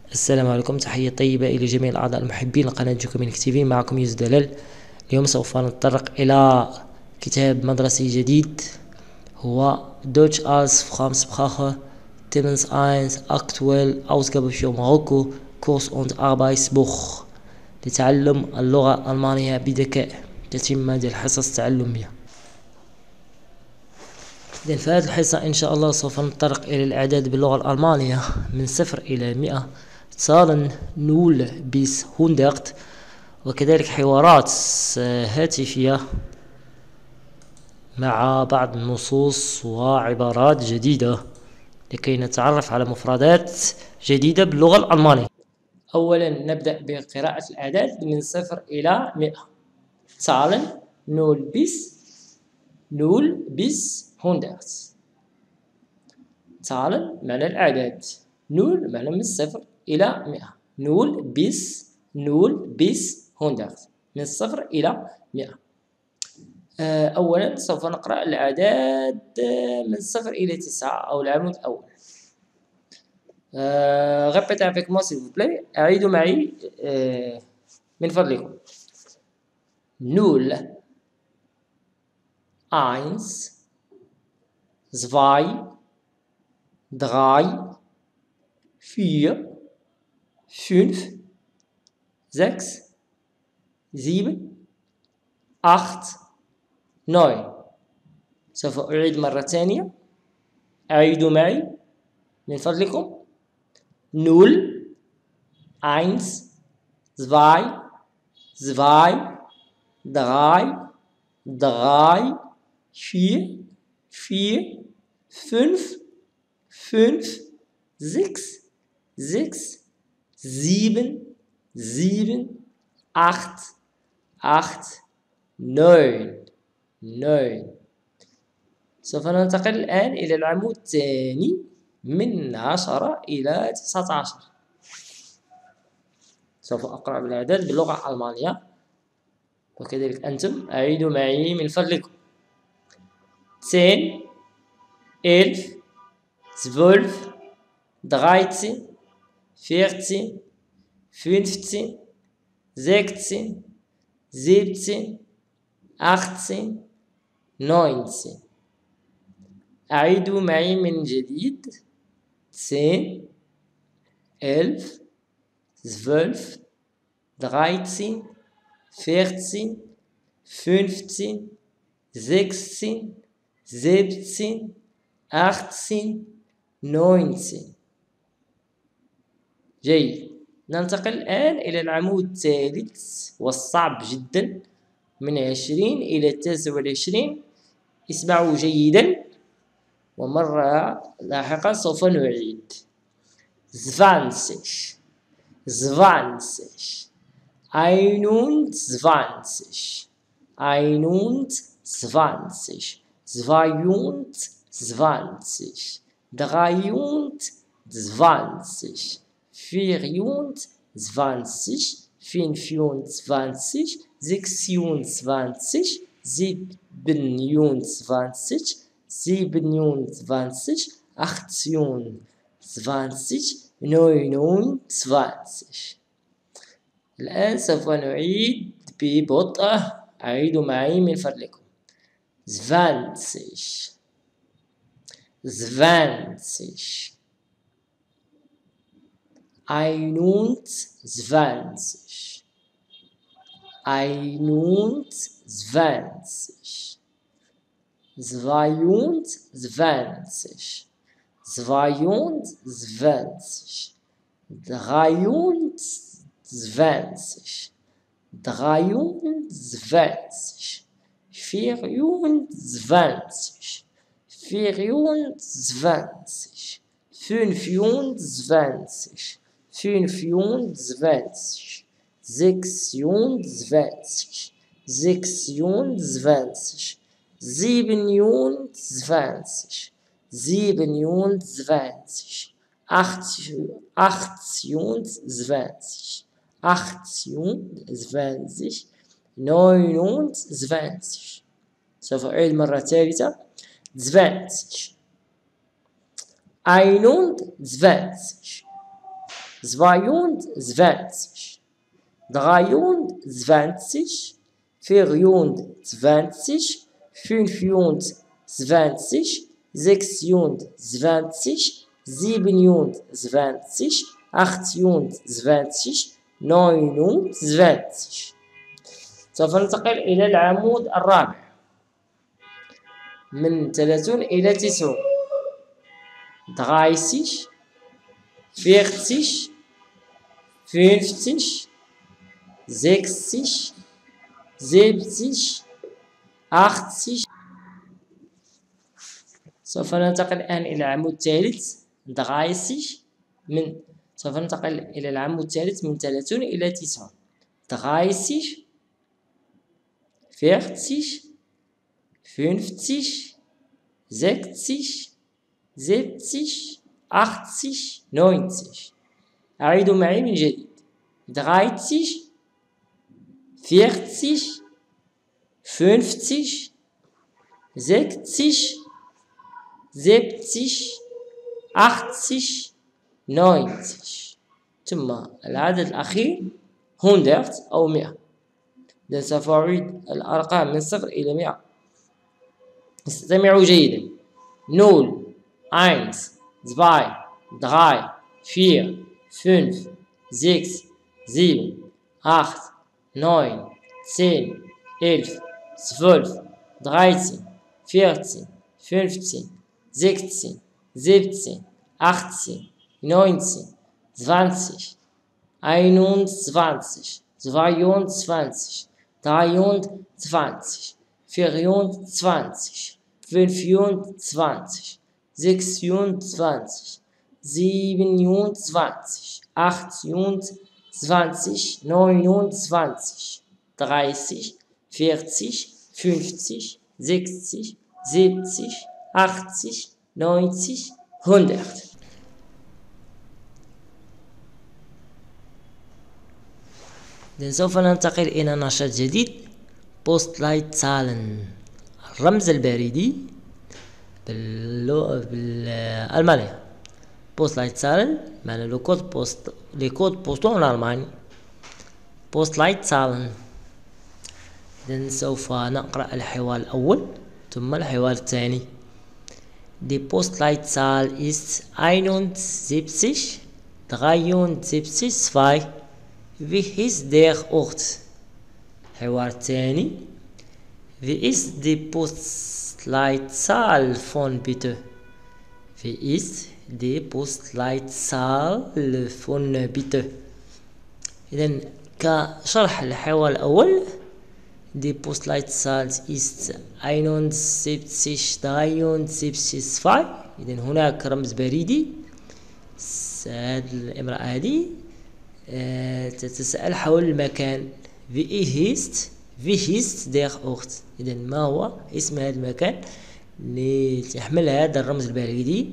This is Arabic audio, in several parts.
السلام عليكم، تحية طيبة إلى جميع الأعضاء المحبين لقناة جوكومينيك تيفي. معكم يوسف دلال. اليوم سوف نتطرق إلى كتاب مدرسي جديد، هو Deutsch als Fremdsprache Timmens 1 aktuell Ausgabe für Marokko Kurs- und Arbeitsbuch لتعلم اللغة الألمانية بذكاء، تتمة ديال الحصص التعلمية. إذن في هذه الحصة إن شاء الله سوف نتطرق إلى الإعداد باللغة الألمانية من 0 إلى 100 Zahlen 0 bis 100، وكذلك حوارات هاتفية مع بعض النصوص وعبارات جديدة لكي نتعرف على مفردات جديدة باللغة الألمانية. أولا نبدأ بقراءة الأعداد من 0 إلى 100. Zahlen 0 bis 100. Zahlen معنى الأعداد، 0 معنى من 0 إلى 100، 0 bis 100 من 0 إلى 100. أولا سوف نقرأ الأعداد من 0 إلى 9 أو العمود الأول. répétez avec moi s'il vous plaît. أعيدوا معي من فضلكم. 0 1 2 3 4 5 6 7 8 9. سوف أعيد مرة ثانية، أعيدوا معي من فضلكم. 0 1 2 2 3 3 4 4 5 5 6 6 7 7 8 8 9 9. سوف ننتقل الآن إلى العمود الثاني من 10 إلى 19. سوف أقرأ بالأعداد باللغة الألمانية وكذلك أنتم أعيدوا معي من فضلكم. 10 11 12 13 14 15 16 17 18 19. أعيدوا معي من جديد. 10 11 12 13 14 15 16 17 18 19. جيد. ننتقل الآن إلى العمود الثالث والصعب جدا من 20 إلى 29. اسمعوا جيدا ومرة لاحقا سوف نعيد. 20 20 21 21 22 23 24 25 25 26 27 27 28 29. الآن سوف نعيد ببطء، أعيدوا معي من فضلكم. 20 20 21 21 22 22 23 23 24 24 25 25 26 26 27 27 28 28 29. سوف أعيد مرة ثالثة. 20 21 22, 23, 24, 25, 20, 26, 27, 20, 28, 29. سوف ننتقل إلى العمود الرابع من 30 إلى 90. 30, 40, 50, 60, 70, 80. سوف ننتقل الآن إلى العمود الثالث. 30 سوف ننتقل إلى العمود الثالث من 30 إلى 90. 30, 40, 50, 60, 70, 80, 90. أعيد معي من جديد. 30, 40, 50, 60, 70, 80, 90. ثم العدد الأخير 100 أو 100. إذا سوف أعيد الأرقام من 0 إلى 100. استمعوا جيدا. 0, 1, 2, 3, 4, 5, 6, 7, 8, 9, 10, 11, 12, 13, 15, 16, 17, 18, 19, 20, 21, 22, 23, 24, 25, 25, 26, 27, 28, 20, 29, 30, 40, 50, 60, 70, 80, 90, 100. إذن سوف ننتقل إلى نشاط جديد. Postleitzahlen. الرمز البريدي بالألمانية. Postleitzahlen معنى لي كود بوستو en Allemagne. Postleitzahlen. إذن سوف نقرأ الحوار الأول ثم الحوار الثاني. Die Postleitzahl ist 71 73 2. Wie ist der Ort? الحوار الثاني. Wie ist die Postleitzahl von bitte? Wie ist die Postleitzahl von bitte? إذن كشرح الحوار الأول. Die Postleitzahl ist 71 73 2. إذن هناك رمز بريدي. هذه الامرأة هذه تتساءل حول المكان. Wie ist der Ort؟ إذن ما هو اسم هذا المكان اللي تحمل هذا الرمز البريدي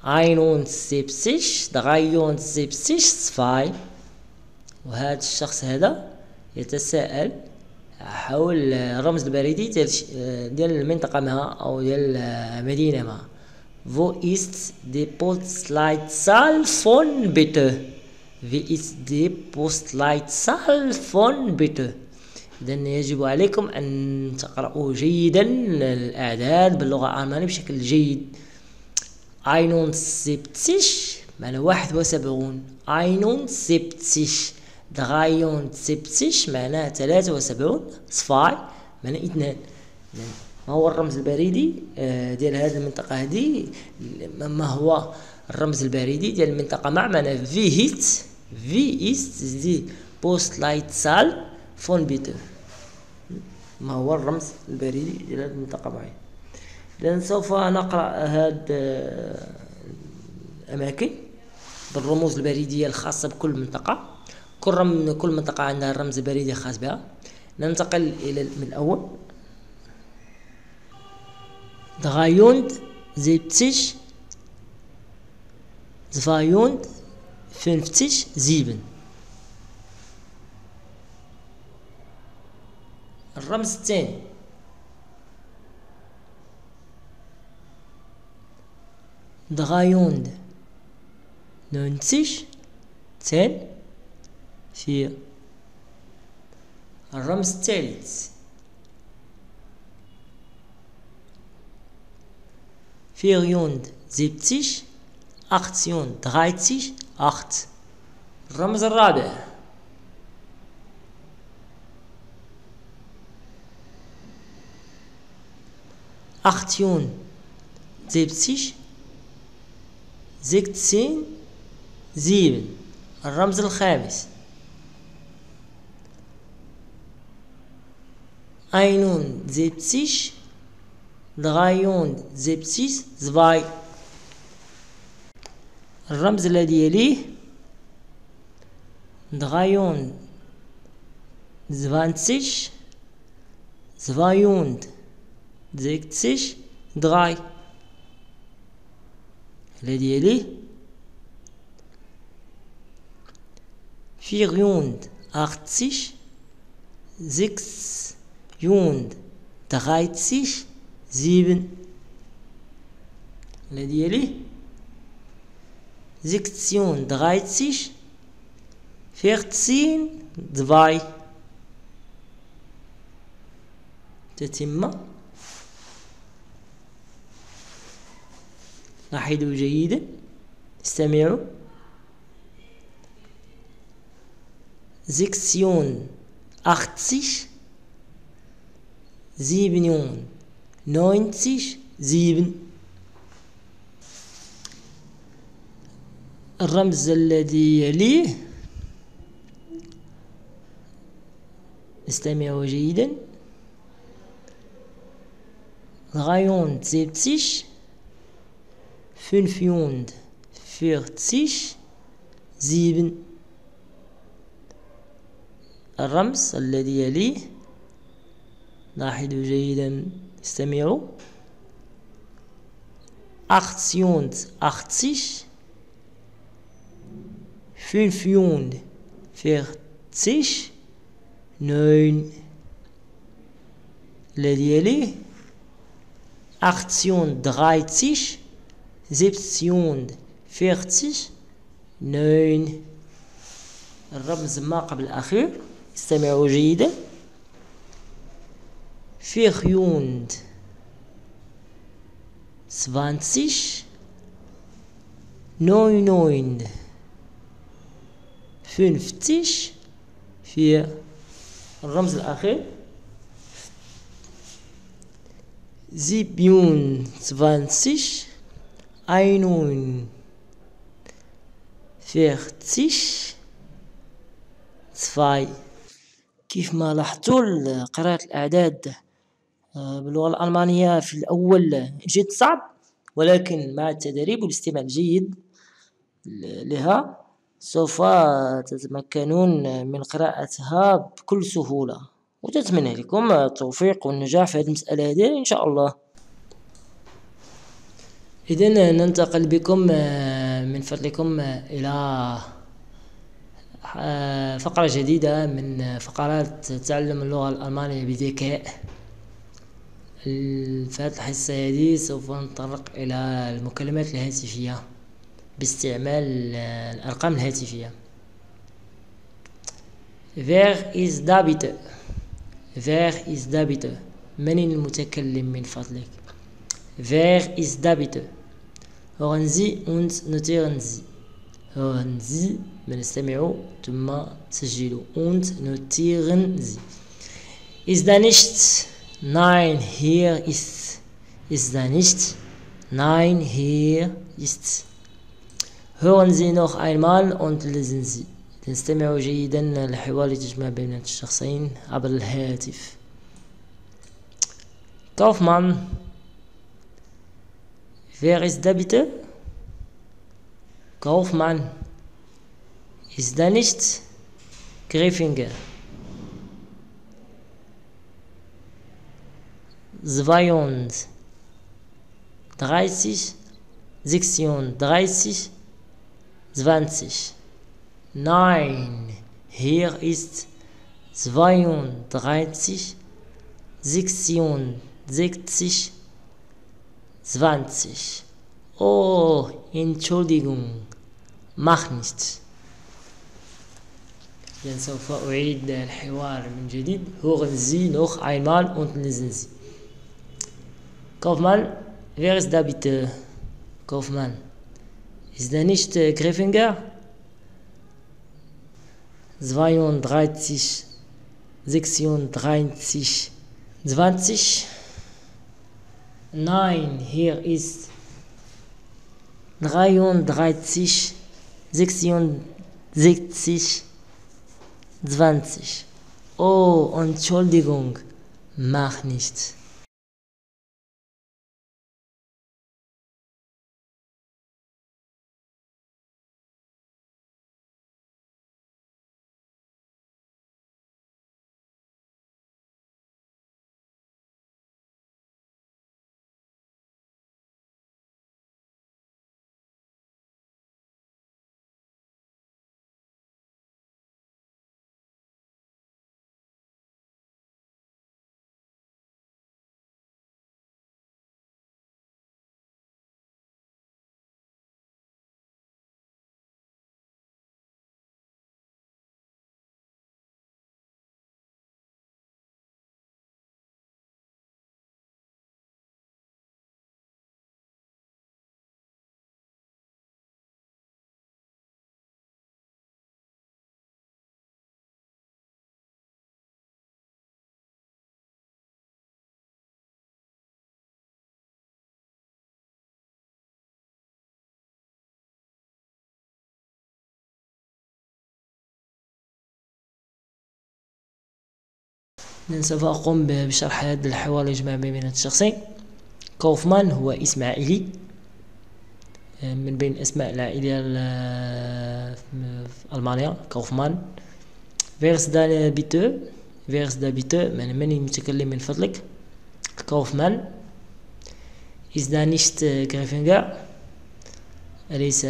71 73 2. وهذا الشخص هذا يتساءل حول الرمز البريدي ديال المنطقة ما أو ديال مدينة ما. Wo ist die Postleitzahl von bitte? Wie ist die Postleitzahl von bitte? إذن يجب عليكم أن تقرأوا جيدا الأعداد باللغة الألمانية بشكل جيد. 71 معنى 71. 71 73 معناه 73. 2 معناه 2. ما هو الرمز البريدي ديال هذه المنطقة هذه؟ ما هو الرمز البريدي ديال المنطقة معناه في ist die Postleitzahl von bitte. ما هو الرمز البريدي ديال هذه المنطقة معي؟ إذن سوف نقرأ هذه الأماكن بالرموز البريدية الخاصة بكل منطقة. كل منطقة عندها الرمز البريدي الخاص بها. ننتقل إلى من الأول. 73 52 7. الرمز الثاني 93 90 10 4. الرمز الثالث 74 38 8. الرمز الرابع 78 16 7. الرمز الخامس 71 73 2. الرمز الذي يليه 23 20 62 3. الذي يليه 84 36 7. الذي يليه 36 14 2. تتم. لاحظوا جيدا، استمعوا. 86 97 7. الرمز الذي يليه، استمعوا جيدا، 73 45 7. الرمز الذي يليه، لاحظوا جيدا، استمعوا. 88 45 9. الذي يليه 38 47 9. الرمز ما قبل الأخير، استمعوا جيدا. 74 99 50 4. الرمز الأخير 27 41 40 2. كيف ما لاحظتوا، قراءة الأعداد باللغة الألمانية في الأول جد صعب، ولكن مع التدريب والاستماع الجيد لها سوف تتمكنون من قراءتها بكل سهولة، وتتمنى لكم التوفيق والنجاح في هذه المسألة هذه إن شاء الله. إذن ننتقل بكم من فضلكم إلى فقرة جديدة من فقرات تعلم اللغة الألمانية بذكاء. في هذه الحصة هذه سوف نتطرق إلى المكالمات الهاتفية باستعمال الأرقام الهاتفية. Wer ist da bitte? Wer ist da bitte? من المتكلم من فضلك؟ Wer ist da bitte? Hören Sie und notieren Sie. Hören Sie، بنستمعوا ثم سجلوا. Und notieren Sie. Ist da nichts? Nein, hier ist. Ist da nicht? Nein, hier ist. hören Sie noch einmal und lesen Sie. تستمعوا جيدا لحوار تجمع بين الشخصين عبر الهاتف. Kaufmann. Wer ist da bitte? Kaufmann. Ist da nicht? Griffinger. 32 36 20. Nein, hier ist 32 66 20. Oh, Entschuldigung, mach nichts. إذن سوف أعيد الحوار من جديد. hören Sie noch einmal und lesen Sie. Kaufmann, wer ist da bitte? Kaufmann, ist da nicht Gräfinger? 32, 36, 20. Nein, hier ist 33, 66, 20. Oh, Entschuldigung, mach nichts. سوف أقوم بشرح هذا الحوار يجمع بين الشخصين. كوفمان هو اسم عائلي من بين الأسماء العائلية في ألمانيا. كوفمان. wer ist da bitte يعني من المتكلم من فضلك. كوفمان ist da nicht Gräfinger. أليس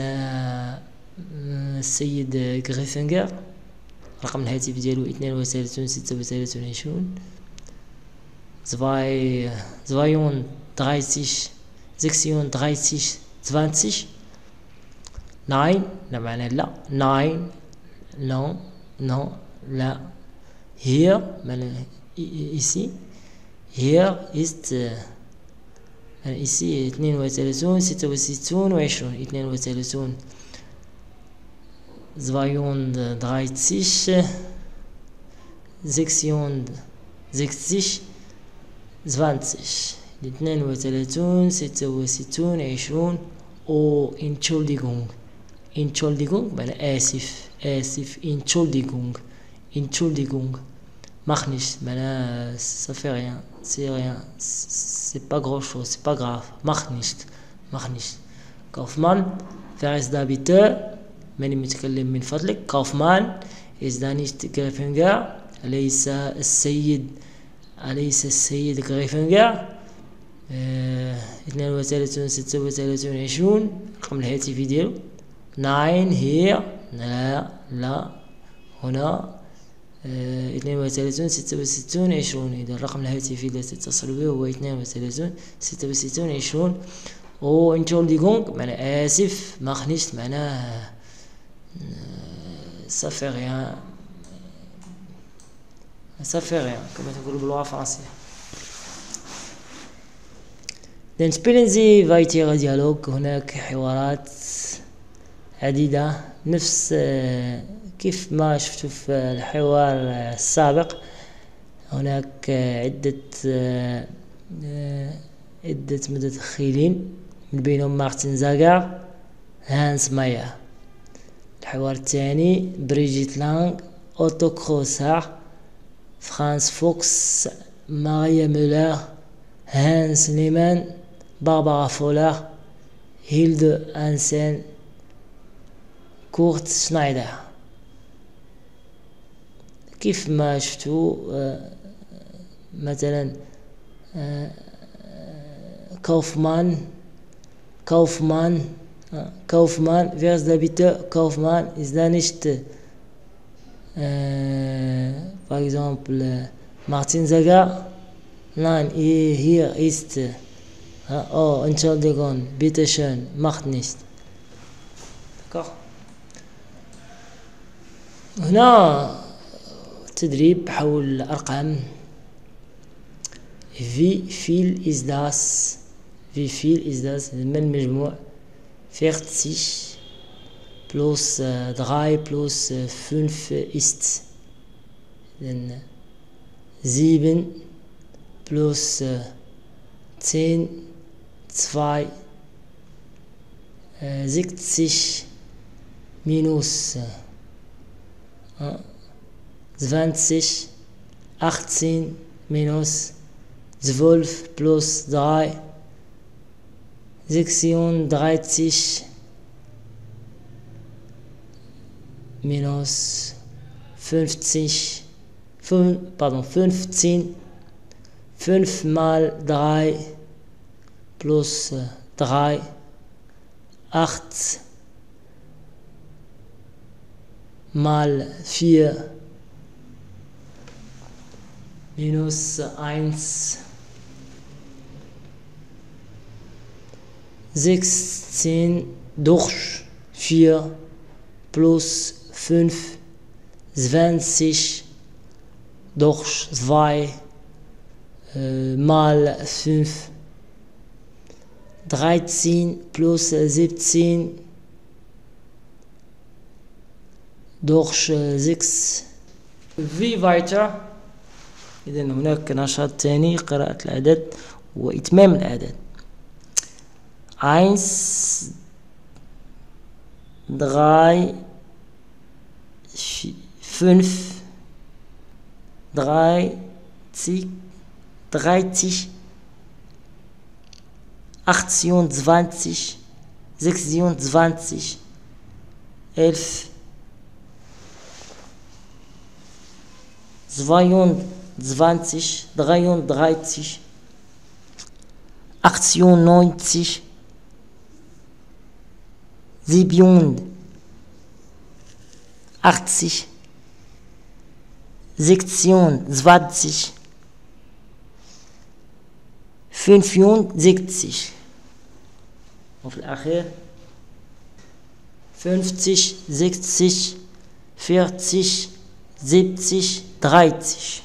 السيد غريفنجر. رقم الهاتف ديالو 32 36 32 36 20. Nein لا معنى لا. Nein non non لا. Hier معنى ici. Hier ist ici 32 66 و20. 32 32 66 20. 32 66 20. Oh, Entschuldigung. Entschuldigung معنى آسف. Entschuldigung. Mach nicht معنى ça fait rien. C'est pas grand chose. C'est pas grave. Mach nicht. Kaufmann, wer ist da bitte؟ من المتكلم من فضلك. كوفمان ist da nicht Gräfinger. أليس السيد غريفنجر. 32 36 20. رقم الهاتف ديالو. Nein hier لا هنا 32 66 20. إذا الرقم الهاتفي الذي تتصل به هو 32 66 20. أو Entschuldigung معنى آسف. mach nicht معناه ça fait rien كما تقول باللغة الفرنسية. Dann spielen Sie weitere Dialog. هناك حوارات عديدة نفس كيف ما شفتوا في الحوار السابق. هناك عدة متدخلين من بينهم مارتن زاغر هانس ماير. الحوار الثاني بريجيت لانغ أوتو كروسار فرانس فوكس ماريا مولر هانس ليمان باربارا فولر هيلد أنسن كورت شنايدر. كيف ما شفتوا مثلا Kaufmann, wer ist da bitte? Kaufmann ist da nicht, par exemple, Martin Zagar? Nein, hier ist, oh, Entschuldigung, bitte schön, macht nicht. D'accord. هنا تدريب حول الأرقام. Wie viel ist das? Wie viel ist das? ما المجموع 40 plus 3 plus 5 ist dann 7 plus 10 2 60 minus 20 18 minus 12 plus 3 36 minus 50 15 5 mal 3 plus 3 8 mal 4 minus 1 16 durch 4 plus 5 20 durch 2 mal 5 13 plus 17 durch 6. Wie weiter. إذا هناك نشاط ثاني قراءة الأعداد وإتمام الأعداد. 1 3 5 30 30 28 26 11 22 33 98 87 26 65 وفي الأخير 50 60 40 70 30.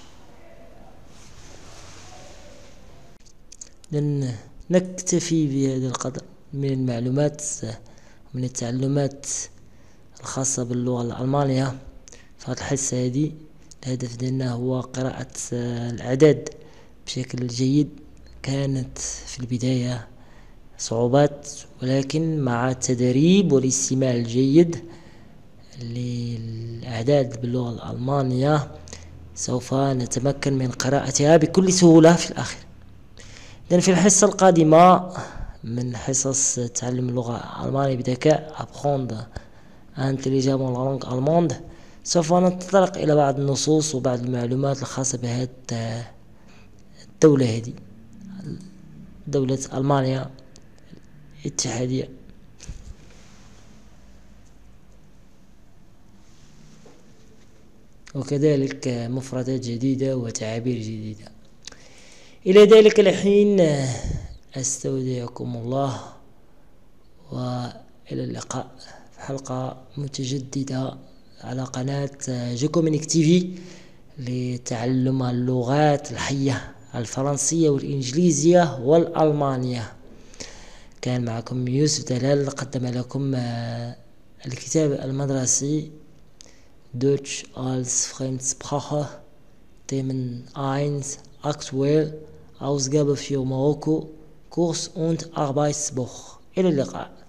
لن نكتفي بهذا القدر من المعلومات ومن التعلمات الخاصة باللغة الألمانية في هذه الحصة هذه. الهدف ديالنا هو قراءة الأعداد بشكل جيد. كانت في البداية صعوبات، ولكن مع التدريب والاستماع الجيد للأعداد باللغة الألمانية سوف نتمكن من قراءتها بكل سهولة في الآخر. إذن في الحصة القادمة من حصص تعلم اللغة الألمانية بذكاء apprendre intelligemment la langue allemande سوف نتطرق إلى بعض النصوص وبعض المعلومات الخاصة بهذه الدولة هذه، دولة ألمانيا الاتحادية. وكذلك مفردات جديدة وتعابير جديدة. إلى ذلك الحين أستودعكم الله، وإلى اللقاء في حلقة متجددة على قناة جيكومينيك تيفي لتعلم اللغات الحية الفرنسية والإنجليزية والألمانية. كان معكم يوسف دلال، قدم لكم الكتاب المدرسي Deutsch als Fremdsprache Themen 1 aktuell Ausgabe für Marokko Kurs und Arbeitsbuch. إلى اللقاء.